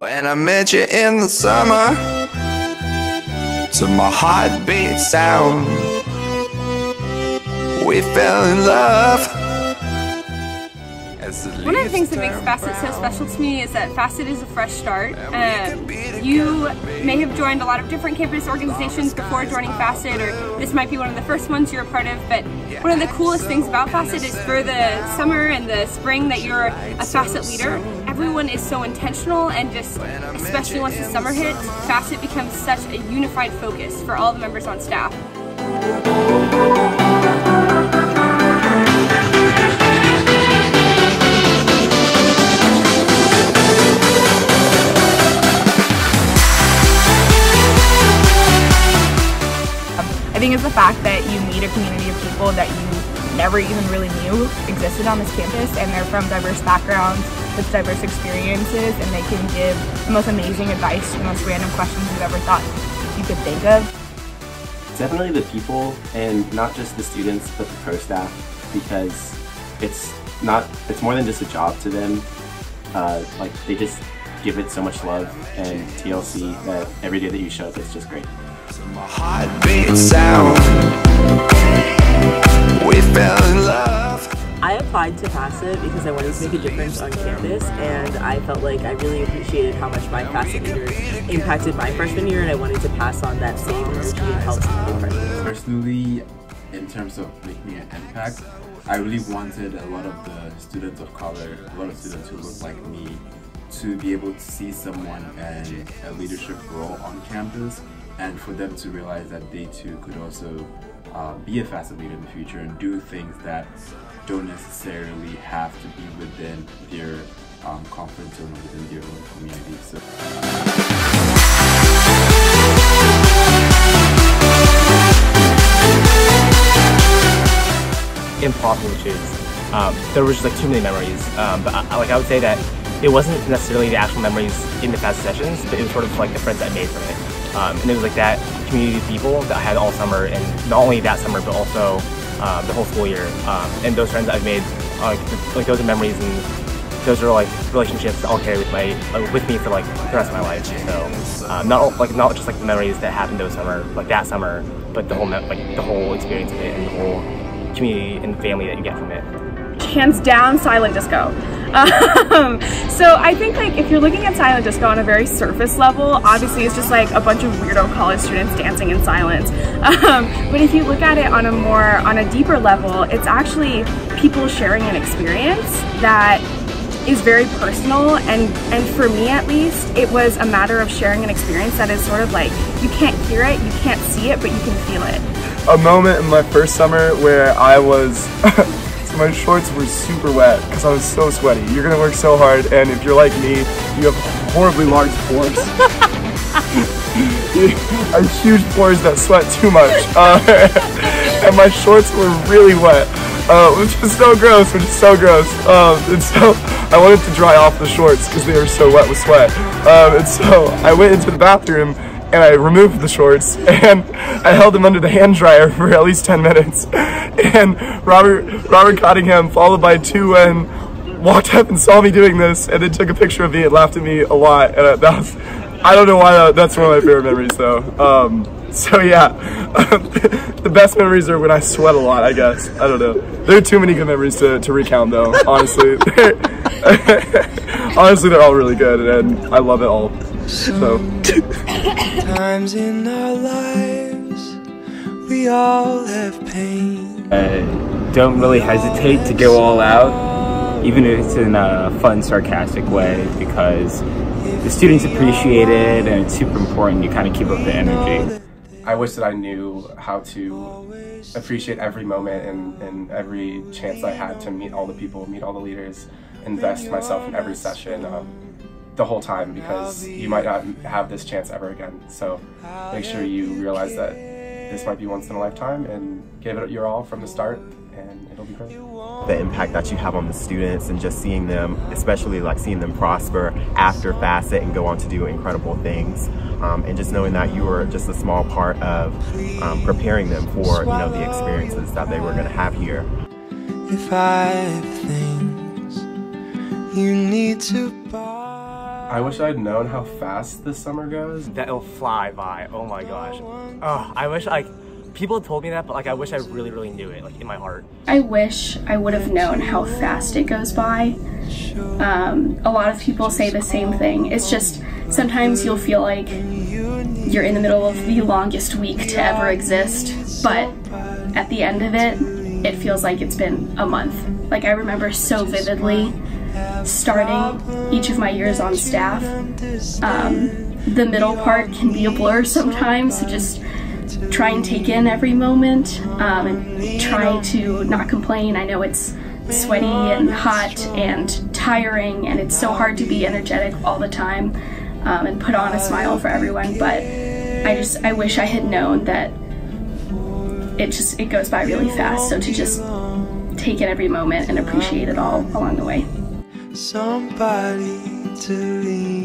When I met you in the summer, to my heartbeat sound, we fell in love. One of the things that makes FASET so special to me is that FASET is a fresh start. You may have joined a lot of different campus organizations before joining FASET, or this might be one of the first ones you're a part of, but one of the coolest things about FASET is for the summer and the spring that you're a FASET leader. Everyone is so intentional, and just especially once the summer hits, FASET becomes such a unified focus for all the members on staff. I think it's the fact that you meet a community of people that you never even really knew existed on this campus, and they're from diverse backgrounds with diverse experiences, and they can give the most amazing advice to the most random questions you've ever thought you could think of. Definitely the people, and not just the students, but the pro staff, because it's more than just a job to them. Like, they just give it so much love and TLC that every day that you show up, it's just great. My heartbeat sound, we fell in love. I applied to FASET because I wanted to make a difference on campus, and I felt like I really appreciated how much my FASET leaders impacted my freshman year, and I wanted to pass on that same energy and help some other freshmen. Personally, in terms of making an impact, I really wanted a lot of the students of color, a lot of students who look like me, to be able to see someone in a leadership role on campus, and for them to realize that they too could also be a FASET leader in the future and do things that don't necessarily have to be within their comfort zone or within their own community. So. Impossible to choose. There was just like too many memories, but I would say that it wasn't necessarily the actual memories in the FASET sessions, but it was sort of like the friends I made from it. And it was like that community of people that I had all summer, and not only that summer, but also the whole school year. And those friends that I've made, like those are memories, and those are like relationships that I'll carry with me for like the rest of my life. So not just like the memories that happened those summer, like that summer, but the whole experience of it, and the whole community and family that you get from it. Hands down, silent disco. So I think, like, if you're looking at silent disco on a very surface level, obviously it's just like a bunch of weirdo college students dancing in silence. But if you look at it on a deeper level, it's actually people sharing an experience that is very personal, and for me at least, it was a matter of sharing an experience that is sort of like, you can't hear it, you can't see it, but you can feel it. A moment in my first summer where I was my shorts were super wet because I was so sweaty. You're gonna work so hard, and if you're like me, you have horribly large pores. I have huge pores that sweat too much, and my shorts were really wet, which is so gross. And so I wanted to dry off the shorts because they were so wet with sweat. And so I went into the bathroom and I removed the shorts, and I held them under the hand dryer for at least 10 minutes. And Robert Cottingham, followed by Tu Wen, walked up and saw me doing this, and then took a picture of me and laughed at me a lot. And I don't know why that's one of my favorite memories though. So yeah, the best memories are when I sweat a lot, I guess. I don't know. There are too many good memories to recount though, honestly. Honestly, they're all really good, and I love it all. So. Times in our lives, we all have pain. Don't really hesitate to go all out, even if it's in a fun, sarcastic way, because the students appreciate it, and it's super important you kind of keep up the energy. I wish that I knew how to appreciate every moment and every chance I had to meet all the people, meet all the leaders, invest myself in every session the whole time, because you might not have this chance ever again. So make sure you realize that this might be once in a lifetime, and give it your all from the start, and it'll be great. The impact that you have on the students, and just seeing them, especially like seeing them prosper after FASET and go on to do incredible things, and just knowing that you were just a small part of preparing them for the experiences that they were going to have here. If I have things you need to buy. I wish I'd known how fast this summer goes. That it'll fly by. Oh my gosh. Oh, I wish people told me that, but like I wish I really knew it, like in my heart. I wish I would have known how fast it goes by. A lot of people say the same thing. It's just sometimes you'll feel like you're in the middle of the longest week to ever exist, but at the end of it, it feels like it's been a month. Like I remember so vividly starting each of my years on staff. The middle part can be a blur sometimes, so just try and take in every moment and try to not complain. I know it's sweaty and hot and tiring, and it's so hard to be energetic all the time and put on a smile for everyone, but I wish I had known that it goes by really fast, so to just take in every moment and appreciate it all along the way. Somebody to lean